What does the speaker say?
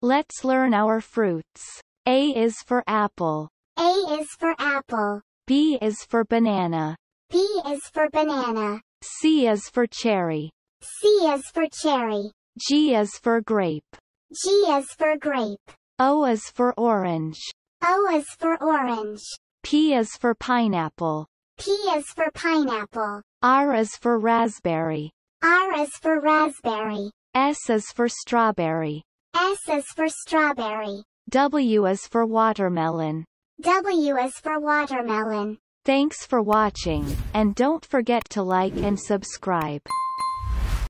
Let's learn our fruits. A is for apple. A is for apple. B is for banana. B is for banana. C is for cherry. C is for cherry. G is for grape. G is for grape. O is for orange. O is for orange. P is for pineapple. P is for pineapple. R is for raspberry. R is for raspberry. S is for strawberry. S is for strawberry. W is for watermelon. W is for watermelon. Thanks for watching, and don't forget to like and subscribe.